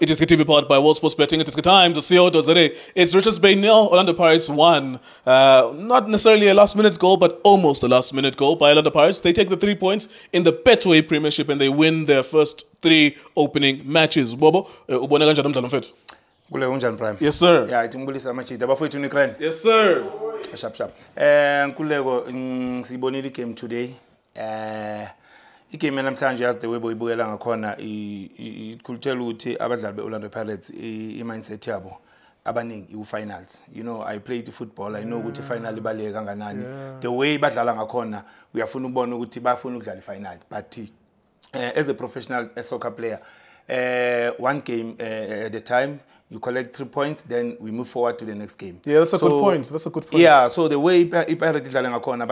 It is TV powered by World Sports Betting. It is time to see how it does today. It's Richards Bay 0, Orlando Pirates 1. Not necessarily a last-minute goal, but almost a last-minute goal by Orlando Pirates. They take the 3 points in the Betway Premiership and they win their first 3 opening matches. Bobo, ubone kanjani umdlalo mfethu? Kule unjani Prime? Yes sir. Yeah, itingibulisa amachita abafowethu uNikrand. Yes sir. Sharp. Nkuleko sibonile game today. Igame namhlanje yazi the way boyibukela ngakhona ikhulutela ukuthi abadlali beOrlando Pirates i-mindset yabo abaningi u-finals. You know, I played football. I know ukuthi final ibaleke kanganani. The way badlala ngakhona uyafuna ukubona ukuthi bafuna ukudlala i-final. But as a professional soccer player, one game at a time, you collect 3 points, then we move forward to the next game. Yeah, that's a good point. That's a good point. Yeah, so the way Pirates didn't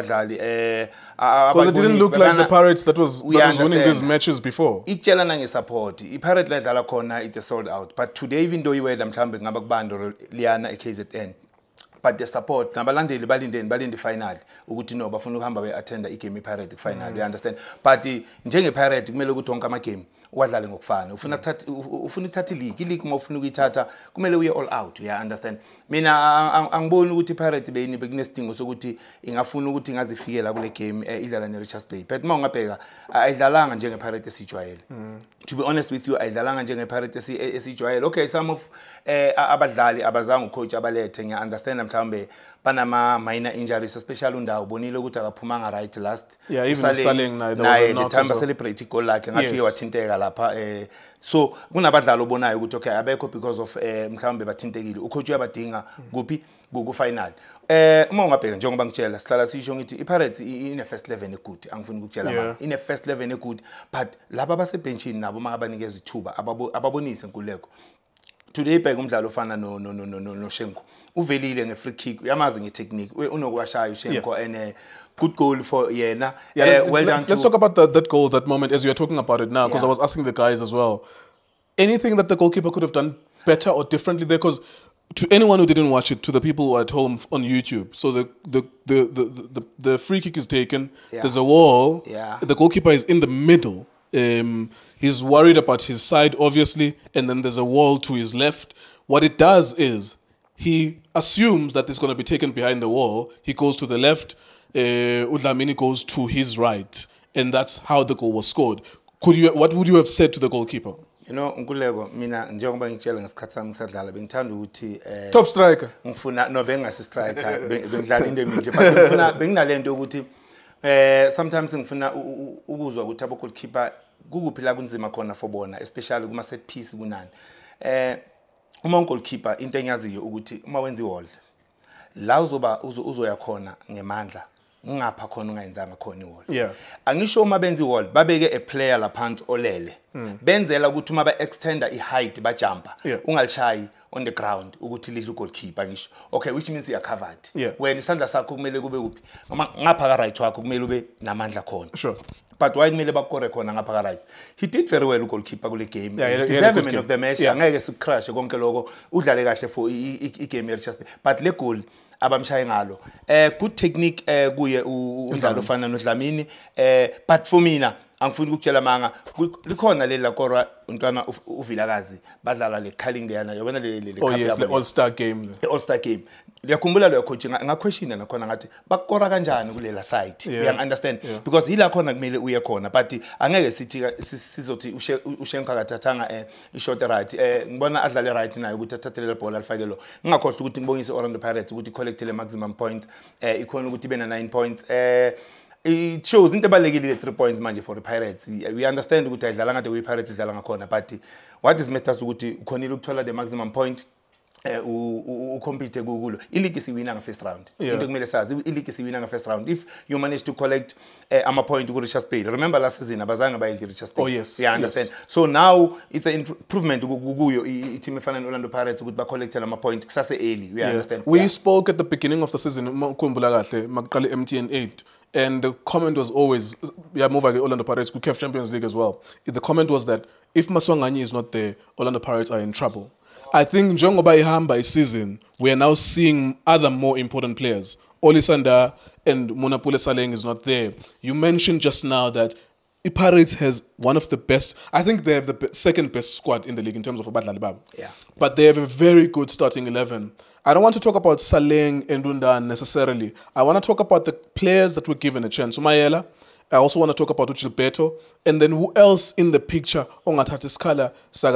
because it didn't look like the Pirates that was winning these matches before. It's support. Pirates didn't corner it sold out. But today, even though you were them clamping ngaba kubando Liana KZN, but the support nabalandeli balinde final ukuthi no bafuna ukuhamba beattenda igame iPirates final. You understand? But njenge Pirates kumele ukuthi wonke ama game wadlale ngokufana. Ufuna ukuthatha league mawufuna ukuyithatha kumele uye all out. You understand? Mina angiboni ukuthi Pirates bekunesidingo sokuthi ingafuna ukuthi ingazifikela kule game idlala neRichards Bay. But mawungabheka ayidlalanga njenge Pirates esijwayele. To be honest with you, ayidlalanga njenge Pirates esijwayele. Okay, some of abadlali abazange ucoach abalethe ngiya understand mhlambe banama minor injuries, especially undawo bonile ukuthi akaphumanga right last. Yeah, even Saling naye the time celebrate goal lakhe ngathi uyawathinteka lapha so kunabadlali obonayo ukuthi okay abekho because of mhlambe bathintekile ucoach uyabadinga kuphi ku final. Uma ungabheka njengoba ngitshela sihlala sisho ngithi iPirates ine first 11 egood angifuni ukutshela manje ine first 11 egood but laba base benchini nabo makabanikeza ithuba ababonise inkuleko. Today bheka umdlalo ofana no Shenko uvelile nge-free kick uyamazi nge-technique unokwashaya uShenko and good goal for yena. Well done. Let's talk about that goal, that moment as you are talking about it now, because I was asking the guys as well. Anything that the goalkeeper could have done better or differently there? Because to anyone who didn't watch it, to the people at home on YouTube, so the free kick is taken. There's a wall. The goalkeeper is in the middle. He's worried about his side, obviously, and then there's a wall to his left. What it does is he assumes that it's going to be taken behind the wall. He goes to the left. Udlamini goes to his right, and that's how the goal was scored. What would you have said to the goalkeeper? You know, Nkuleko, mina njengoba ngitshela ngesikhathi sami ngisadlala bengithanda ukuthi top striker. Ngifuna no bengasi striker bengidlala into emihle but ngifuna benginalento ukuthi sometimes ngifuna ukuzwa ukuthi abo goalkeeper kukuphi la kunzima khona for bona especially kuma set piece kunani. Uma goalkeeper into enyaziyo ukuthi uma wenza iwall la uzoya khona ngemandla ngapha khona ungayenzanga khona iwall. Angisho uma benza iwall babeke a player laphansi olele benzela ukuthi uma ba extender iheight ba jumper ungalishayi on the ground ukuthi lidle goalkeeper ngisho. Okay, which means you are covered. When isandla sakho kumele kube kuphi ngapha ka right wakho kumele ube namandla khona. Sure. But why kumele bakore khona ngapha ka right? He did very well goalkeeper kule game. He deserved man of the match. Angeke sicrash konke lokho udlale kahle for igame yeRichards Bay. But le goal abamshaye ngalo good technique kuye udlalo ofana noDlamini but for mina angifuni ukutshela manga likhona leli la korwa untwana uVilakazi badlala le Carling leyana yabona le all-star game. The all-star game. Liyakhumbula lo coaching ngaquestiona nakhona ngathi bakora kanjani kulela side. You understand? Because ila khona kumele uye khona but angeke sithi sizothi uShenko akathathanga ishot right. Ngibona adlale right nayo ukuthi athathele le ball alifake lo. Ngakhohle ukuthi ngibongise Orlando Pirates ukuthi collect le maximum point ikhona ukuthi bena 9 points. It shows into ebalekile 3 points manje for the Pirates. We understand ukuthi ayidlala ngade we Pirates idlala ngakhona but what is matters ukuthi ukhonile ukuthola the maximum point compete kulo ileague siwina nga first round into kumele sazi ileague siwina nga first round if you manage to collect ama point ku Richards Bay. Remember last season abazange bayile Richards Bay. You understand? So now it's an improvement kuyo team efana noOrlando Pirates ukuthi ba collect ama point kusase early. We understand? We spoke at the beginning of the season ukhumbula kahle maqale MTN 8 and the comment was always move ke Orlando Pirates ku CAF Champions League as well. The comment was that if Maswanganyi is not there, Orlando Pirates are in trouble. I think njengoba ihamba season, we are now seeing other more important players. Olisanda and Monapule Saleng is not there. You mentioned just now that Pirates has one of the best. I think they have the second best squad in the league in terms of Abadlali Baba. Yeah. But they have a very good starting 11. I don't want to talk about Saleng and Dundan necessarily. I want to talk about the players that were given a chance. Umayela. I also want to talk about Gilberto. And then who else in the picture? Ongatati Skala,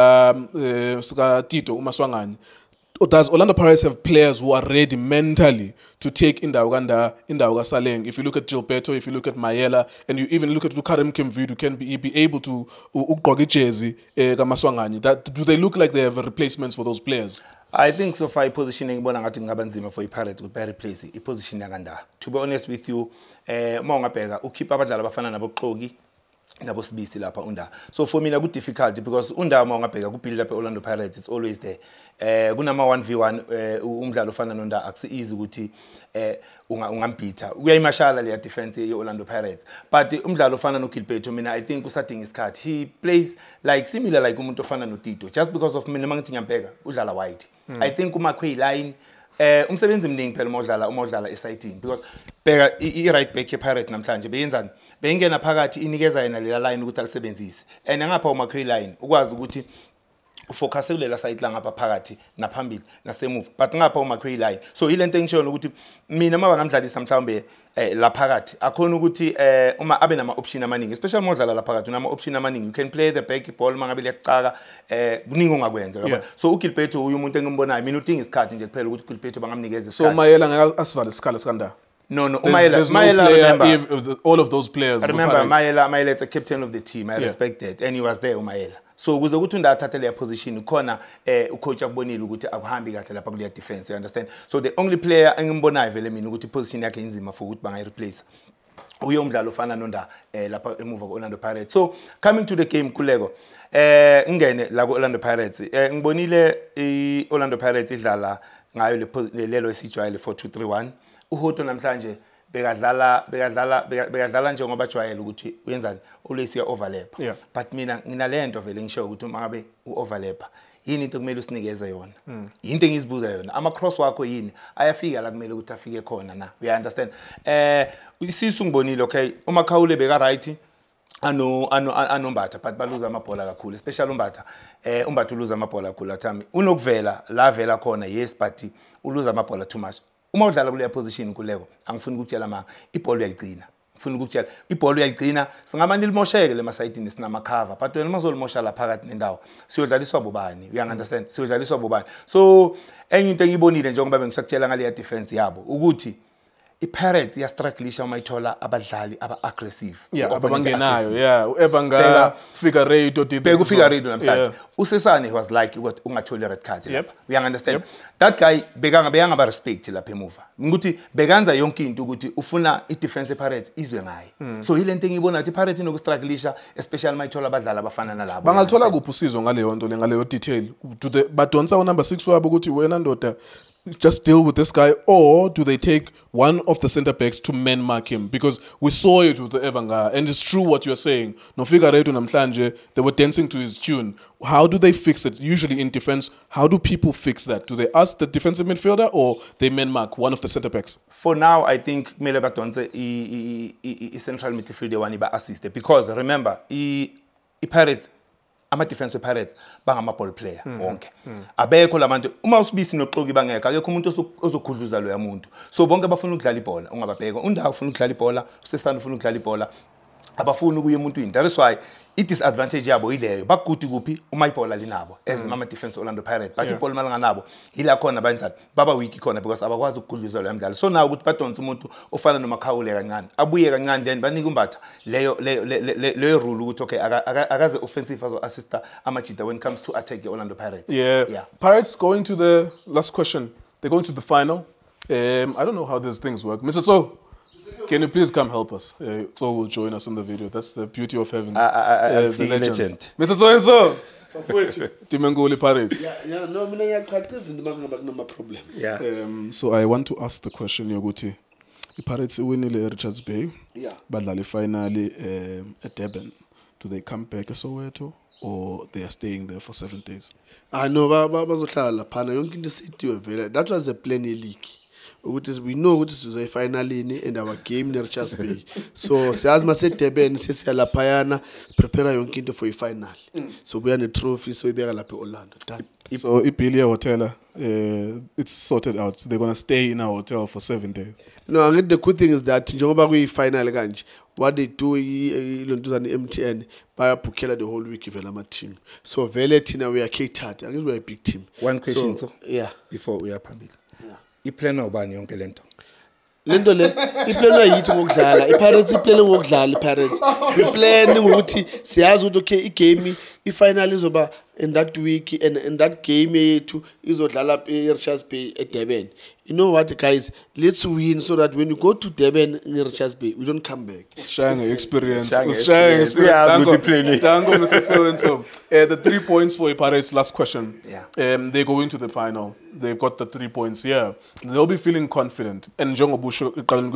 Saga Tito, Umaswangani. Does Orlando Pirates have players who are ready mentally to take Indauga Saleng? If you look at Gilberto, if you look at Mayela, and you even look at Karim Kimvidu, can be able to Ugogijezi Kamaswangani. Do they look like they have replacements for those players? I think so far positioning bona ngathi ngabanzima for iPirates to replace iposition yakanda. To be honest with you, mawungabheka ukhipha abadlali abafana naboXoki nabo Sibisi lapha unda. So for me ku difficult because unda mawungabheka ku build up Orlando Pirates it's always there. Kunama 1v1 umdlalo ofana nonda akusi easy ukuthi ungambitha. Uyayimashala le defense ye Orlando Pirates. But umdlalo ofana no Gilberto mina I think usadinga isikhathi. He plays like similar like umuntu ofana no Tito just because of mina mangithi ngiyambheka udlala wide. I think uMakhwe line umsebenzi mningi phela umodlala esayidini because bheka i-right back ye-Pirates namhlanje beyenzani beyingena phakathi inikeza yena lela line ukuthi alisebenzise and ngapha uMakhwe line ukwazi ukuthi ufocus kulela side la ngapha phakathi naphambili nasemuva but ngapha uMakhwe line so ilento engishona ukuthi mina maba ngamdlalisa mhlawumbe la phakathi akhona ukuthi uma abe nama option amaningi especially modlala la phakathi unama option amaningi you can play the back ball mangabe liyaqaka kuningi ongakwenza yabo so uGilberto uyu umuntu engimbonayo mina udinga isikhathi nje kuphela ukuthi uGilberto bangamnikeza isikhathi so Mayela ngeke asivale isikhala sikanda. No, Mayela, remember, all of those players. I remember Mayela is the captain of the team. I respect that, and he was there, Mayela. So kuze ukuthi undathathe leya position khona ucoach akubonile ukuthi akuhambi kahle lapha kuleya defense, you understand? So the only player engimbonayo vele mina ukuthi position yakhe inzima for ukuthi bangayi replace uyo umdlalo ofana nonda lapha emuva ko-Orlando Pirates. So coming to the game kuleko ngene la ko-Orlando Pirates ngibonile i-Orlando Pirates idlala ngayo lelo esijwayele 4-2-3-1. Uhoto namhlanje bekadlala njengoba bajwayele ukuthi uyenzani always uya overlap but mina nginalento vele ngisho ukuthi uma ngabe uoverlap yini into kumele usinikeze yona into engizibuza yona ama cross wakho yini ayafika la kumele ukuthi afike khona na we understand isisu ngibonile okay uma Khawule beka right anombatha but baluza amabhola kakhulu especially umbatha uluza amabhola kakhulu athami unokuvela la vela khona yes but uluza amabhola too much. Uma udlala kuleya position kuleko angifuni ukutshela manga ibhola uyayigcina ngifuni ukutshela ibhola uyayigcina singamani limosheke le masayidini sinama cover but wena mazolimosha la phakathi nendawo siyodlaliswa bobani you understand siyodlaliswa bobani so enye into engibonile njengoba bengisakutshela ngale defense yabo ukuthi iPirates iyastrugglisha uma ithola abadlali aba-aggressive abangenayo uEvanga Figueiredo beka uFigueiredo namhlanje uSesane was like ukuthi ungatholi red card lapha we understand that guy bekangaba respect lapha emuva ukuthi bekanza yonke into ukuthi ufuna i-defense ePirates izwe ngaye so yilento engibona ukuthi iPirates inokustrugglisha especially uma ithola abadlali abafana nalabo bangalithola kuphi usizo ngaleyo nto ngaleyo detail badonsa unumber 6 wabo ukuthi wena ndoda just deal with this guy, or do they take one of the center backs to man mark him? Because we saw it with the Evanga, and it's true what you're saying. No Figueiredo namhlanje, they were dancing to his tune. How do they fix it? Usually in defense, how do people fix that? Do they ask the defensive midfielder, or they man mark one of the center backs? For now, I think Mele Batonze is central midfielder one iba assist because remember, Pirates. Ama defense Pirates bangama ball player wonke abekho labantu uma uSibisi noXoki bangeka akekho umuntu ozokhudluza lo yamuntu so bonke bafuna ukudlala ibhola ungababheka undawo ufuna ukudlala ibhola uSesana ufuna ukudlala ibhola abafuni kuye umuntu yini that is why i-disadvantage yabo ileyo bagudi kuphi uma ibhola linabo as ama defense Orlando Pirates but ibhola malinganabo ila khona benzani baba weak khona because abakwazi ukugudluza lo yamdlalo so now ukuthi badonsa umuntu ofana noMakhawule kancane abuye kancane then banika umbatha leyo rule ukuthi okay akaze offensive azo assista amajita when it comes to attack Orlando Pirates. Yeah. Pirates going to the last question. They're going to the final. I don't know how these things work. Mr. So, can you please come help us? So will join us in the video. That's the beauty of having the legend. Mr. So-and-so. Timengoli Pirates. No problems. So I want to ask the question, Yoguti. The Pirates winile Richards Bay. Badlali finally at Durban. Do they come back to Soweto or they are staying there for 7 days? I know bazohlala phana yonke into sithiwe vele. That was a plan league. we know ukuthi sizoyifinalini and our game ne Richards Bay. So siyazi mase Durban sesiyalaphayana prepare yonke into for i-final. So buya ne trophy so ibeka lapha eOrlando. Done. So Ibilia Hotel, it's sorted out. They're gonna stay in our hotel for 7 days. No, I think the good thing is that njengoba kuyi-final kanje, what they do ilontuzana MTN bayabhukhela the whole week ivela ama-team. So vele thina we are catered. I guess we are a big team. One question so yeah. Before we are phambili. Iplana ubani yonke lento? Lento le iplana yithi ngokudlala. iPirates iplane ngokudlala iPirates. We plan ukuthi siyazi ukuthi okay igame ifinal izoba in that week and in that game yethu izodlala eRichards Bay eDurban. You know what guys, let's win so that when you go to Durban in Richards Bay we don't come back. Sharing experience. Sharing experience. Yeah, with the plane. Dango, Mr. So-and-so. The 3 points for Pirates, last question. Yeah. They go into the final. They've got the 3 points here. They'll be feeling confident. And Jongo Busho,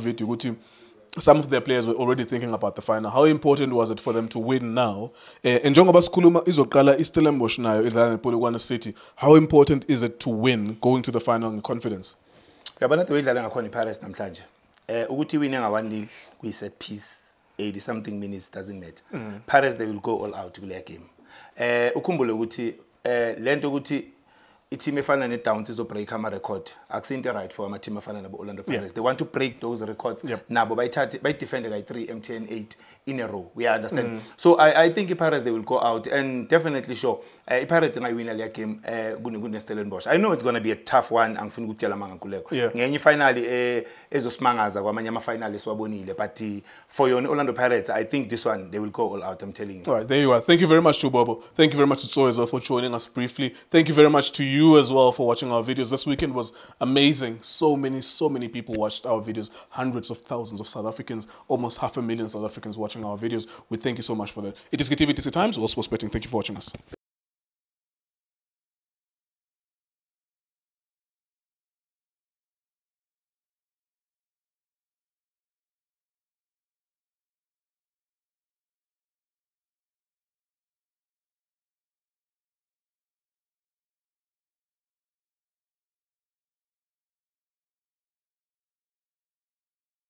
some of their players were already thinking about the final. How important was it for them to win now? And Jongo Baskuluma izokala Stellenbosch nayo idlala nePolokwane City. How important is it to win, going to the final in confidence? Yabona the way idlala ngakhona iPirates namhlanje. Ukuthi win nga 1-0 kwi set piece 80 something minutes doesn't matter. Pirates they will go all out kule game. Ukhumbule ukuthi lento ukuthi i-team efana ne-Downs izo break ama record akusinto right for ama team afana nabo Orlando Pirates. They want to break those records. Nabo bayithathe bayidefend like 3 MTN 8 in a row. We understand. So I think Pirates they will go out and definitely sure Pirates ngayibina le game kune Stellenbosch. I know it's going to be a tough one angifuni ukutshela manga kuleko. Ngenye finally ezosimangaza kwamanye ama final esiwabonile but for your Orlando Pirates I think this one they will go all out, I'm telling you. All right, there you are. Thank you very much to Bobo. Thank you very much to Tso as well for joining us briefly. Thank you very much to you as well for watching our videos. This weekend was amazing. So many people watched our videos. Hundreds of thousands of South Africans, almost 500,000 South Africans watching our videos. We thank you so much for that. It is KTV TC Times, All Sports Betting. Thank you for watching us.